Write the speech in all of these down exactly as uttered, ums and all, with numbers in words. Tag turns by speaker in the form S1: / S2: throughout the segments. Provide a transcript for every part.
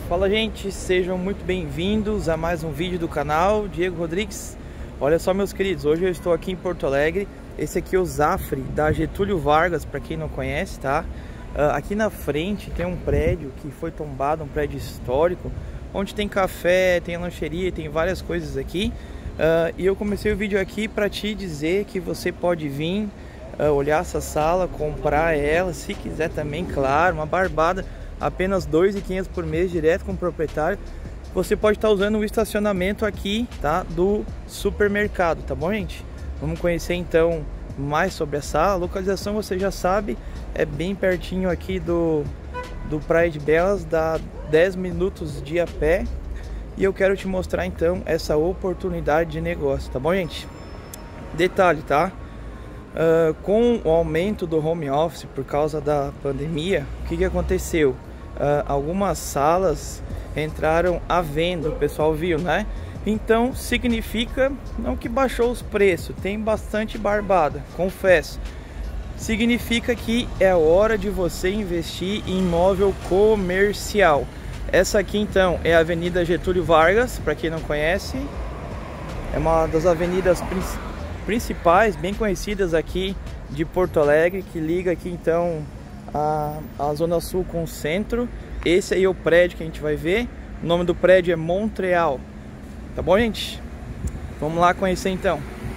S1: Fala, gente, sejam muito bem-vindos a mais um vídeo do canal Diego Rodrigues. Olha só, meus queridos, hoje eu estou aqui em Porto Alegre. Esse aqui é o Zafre da Getúlio Vargas, para quem não conhece, tá? Uh, aqui na frente tem um prédio que foi tombado, um prédio histórico, onde tem café, tem lancheria, tem várias coisas aqui. Uh, e eu comecei o vídeo aqui para te dizer que você pode vir uh, olhar essa sala, comprar ela, se quiser também, claro, uma barbada. Apenas dois mil e quinhentos por mês, direto com o proprietário. Você pode estar usando o estacionamento aqui, tá, do supermercado, tá bom, gente? Vamos conhecer então mais sobre a sala. A localização você já sabe, é bem pertinho aqui do, do Praia de Belas, dá dez minutos de a pé. E eu quero te mostrar então essa oportunidade de negócio, tá bom, gente? Detalhe, tá? Uh, com o aumento do home office por causa da pandemia, o que, que aconteceu? Uh, algumas salas entraram à venda, o pessoal viu, né? Então significa não que baixou os preços, tem bastante barbada, confesso. Significa que é hora de você investir em imóvel comercial. Essa aqui então é a Avenida Getúlio Vargas, para quem não conhece, é uma das avenidas principais principais, bem conhecidas aqui de Porto Alegre, que liga aqui então a, a Zona Sul com o centro. Esse aí é o prédio que a gente vai ver. O nome do prédio é Montreal. Tá bom, gente? Vamos lá conhecer então.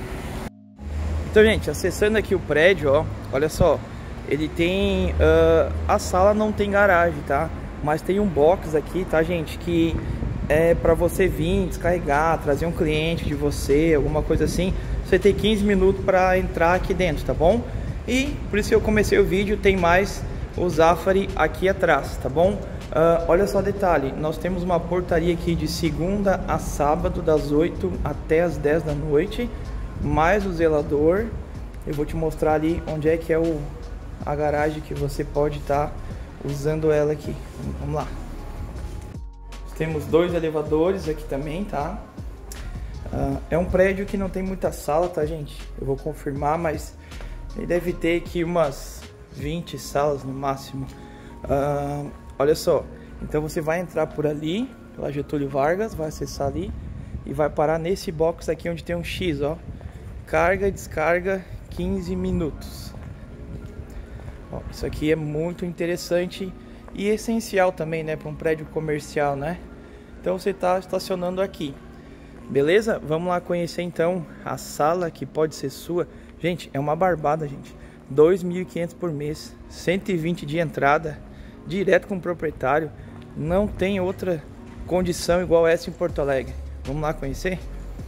S1: Então, gente, acessando aqui o prédio, ó, olha só, ele tem uh, a sala não tem garagem, tá? Mas tem um box aqui, tá, gente, que é para você vir descarregar, trazer um cliente de você, alguma coisa assim. Você tem quinze minutos para entrar aqui dentro, tá bom? E por isso que eu comecei o vídeo, tem mais o Zafre aqui atrás, tá bom? Uh, olha só detalhe, nós temos uma portaria aqui de segunda a sábado, das oito até as dez da noite, mais o zelador. Eu vou te mostrar ali onde é que é o, a garagem que você pode estar tá usando ela aqui. Vamos lá. Temos dois elevadores aqui também, tá? Uh, é um prédio que não tem muita sala, tá, gente? Eu vou confirmar, mas ele deve ter aqui umas vinte salas no máximo. Uh, olha só, então você vai entrar por ali, pela Getúlio Vargas, vai acessar ali e vai parar nesse box aqui onde tem um X, ó. Carga e descarga, quinze minutos. Ó, isso aqui é muito interessante e essencial também, né, para um prédio comercial, né? Então você está estacionando aqui. Beleza? Vamos lá conhecer então a sala que pode ser sua. Gente, é uma barbada, gente. dois mil e quinhentos por mês, cento e vinte de entrada, direto com o proprietário. Não tem outra condição igual essa em Porto Alegre. Vamos lá conhecer?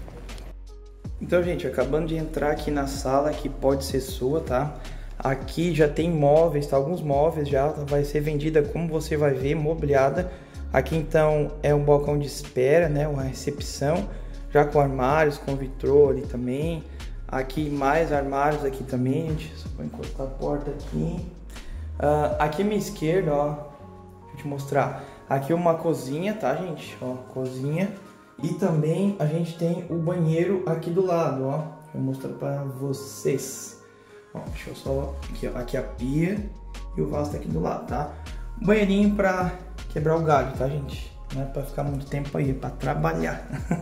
S1: Então, gente, acabando de entrar aqui na sala que pode ser sua, tá? Aqui já tem móveis, tá? Alguns móveis já vai ser vendida, como você vai ver, mobiliada. Aqui então é um balcão de espera, né? Uma recepção. Já com armários, com vitrô ali também. Aqui mais armários aqui também, gente. Só vou encostar a porta aqui. Uh, aqui à minha esquerda, ó. Deixa eu te mostrar. Aqui é uma cozinha, tá, gente? Ó, cozinha. E também a gente tem o banheiro aqui do lado, ó. Deixa eu mostrar pra vocês. Ó, deixa eu só... Aqui, ó. Aqui a pia e o vaso tá aqui do lado, tá? Um banheirinho pra quebrar o galho, tá, gente? Não é para ficar muito tempo aí, é para trabalhar.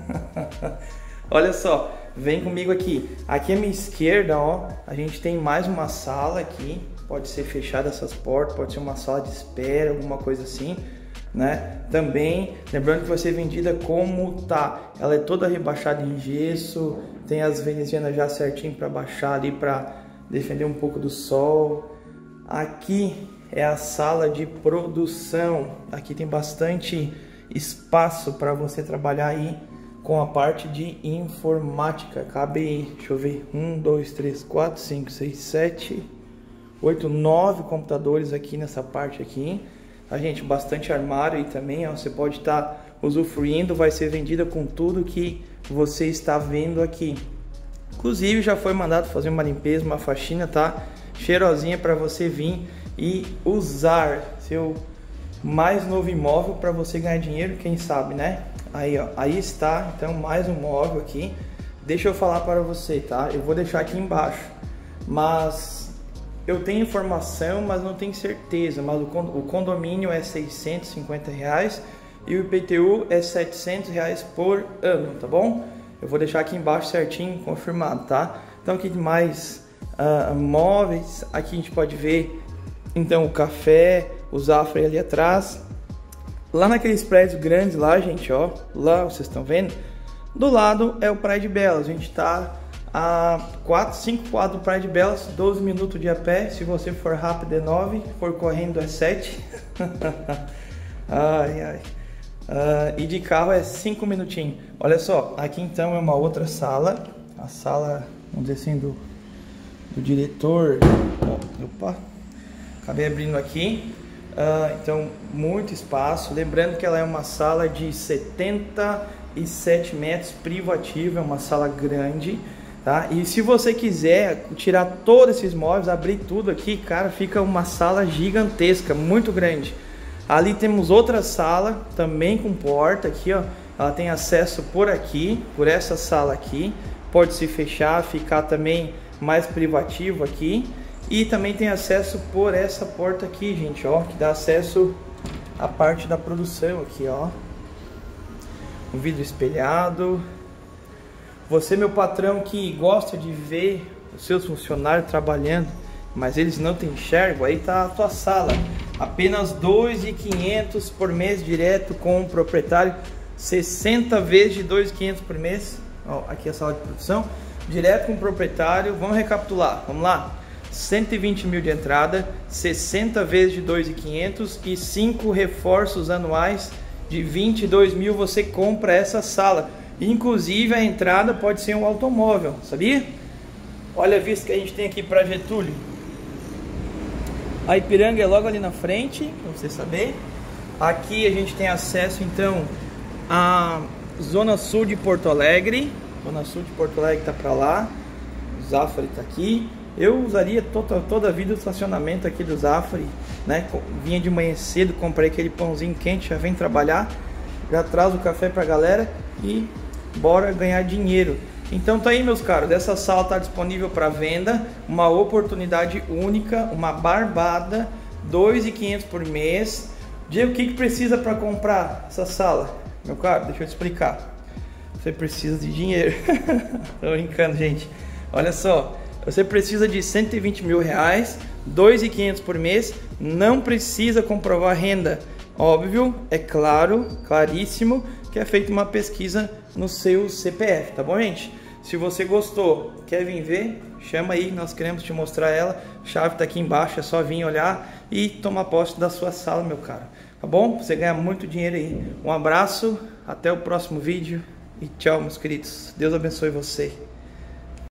S1: Olha só, vem comigo aqui. Aqui à minha esquerda, ó, a gente tem mais uma sala aqui. Pode ser fechada essas portas, pode ser uma sala de espera, alguma coisa assim, né? Também, lembrando que vai ser vendida como tá. Ela é toda rebaixada em gesso, tem as venezianas já certinho para baixar ali, para defender um pouco do sol. Aqui é a sala de produção. Aqui tem bastante espaço para você trabalhar aí com a parte de informática. Cabe, deixa eu ver, um, dois, três, quatro, cinco, seis, sete, oito, nove computadores aqui nessa parte aqui. A gente, bastante armário aí também, ó, você pode estar tá usufruindo, vai ser vendida com tudo que você está vendo aqui. Inclusive já foi mandado fazer uma limpeza, uma faxina, tá? Cheirosinha para você vir e usar seu mais novo imóvel para você ganhar dinheiro, quem sabe, né? Aí, ó, aí está, então, mais um móvel aqui. Deixa eu falar para você, tá? Eu vou deixar aqui embaixo, mas eu tenho informação, mas não tenho certeza. Mas o condomínio é seiscentos e cinquenta reais e o I P T U é setecentos reais por ano, tá bom? Eu vou deixar aqui embaixo certinho, confirmado, tá? Então aqui tem mais uh, móveis, aqui a gente pode ver então o café, o Zafra ali atrás. Lá naqueles prédios grandes lá, gente, ó, lá vocês estão vendo, do lado é o Praia de Belas. A gente tá a quatro, cinco quadros do Praia de Belas, doze minutos de a pé. Se você for rápido é nove, for correndo é sete. Ai, ai. Uh, e de carro é cinco minutinhos. Olha só, aqui então é uma outra sala. A sala, vamos dizer assim, do, do diretor. Opa, acabei abrindo aqui. Uh, então, muito espaço. Lembrando que ela é uma sala de setenta e sete metros, privativa, é uma sala grande, tá? E se você quiser tirar todos esses móveis, abrir tudo aqui, cara, fica uma sala gigantesca, muito grande. Ali temos outra sala, também com porta aqui, ó. Ela tem acesso por aqui, por essa sala aqui. Pode se fechar, ficar também mais privativo aqui. E também tem acesso por essa porta aqui, gente, ó, que dá acesso à parte da produção aqui, ó. Um vidro espelhado. Você, meu patrão, que gosta de ver os seus funcionários trabalhando, mas eles não te enxergam, aí tá a tua sala. Apenas dois mil e quinhentos por mês direto com o proprietário, sessenta vezes de dois mil e quinhentos por mês. Ó, aqui a sala de produção, direto com o proprietário. Vamos recapitular, vamos lá. cento e vinte mil de entrada, sessenta vezes de dois mil e quinhentos e cinco reforços anuais de vinte e dois mil. Você compra essa sala. Inclusive a entrada pode ser um automóvel, sabia? Olha a vista que a gente tem aqui para Getúlio. A Ipiranga é logo ali na frente, para você saber. Aqui a gente tem acesso então à Zona Sul de Porto Alegre. Zona Sul de Porto Alegre tá para lá. O Zafari tá aqui. Eu usaria toda, toda a vida o estacionamento aqui do Zafari, né? Vinha de manhã cedo, comprei aquele pãozinho quente, já vem trabalhar, já traz o café pra galera e bora ganhar dinheiro. Então tá aí, meus caros, essa sala tá disponível para venda, uma oportunidade única, uma barbada, dois mil e quinhentos por mês. Diego, o que que precisa para comprar essa sala? Meu caro, deixa eu te explicar. Você precisa de dinheiro. Tô brincando, gente. Olha só. Você precisa de cento e vinte mil reais, dois mil e quinhentos por mês, não precisa comprovar renda. Óbvio, é claro, claríssimo, que é feita uma pesquisa no seu C P F, tá bom, gente? Se você gostou, quer vir ver, chama aí, nós queremos te mostrar ela. A chave tá aqui embaixo, é só vir olhar e tomar posse da sua sala, meu caro. Tá bom? Você ganha muito dinheiro aí. Um abraço, até o próximo vídeo e tchau, meus queridos. Deus abençoe você.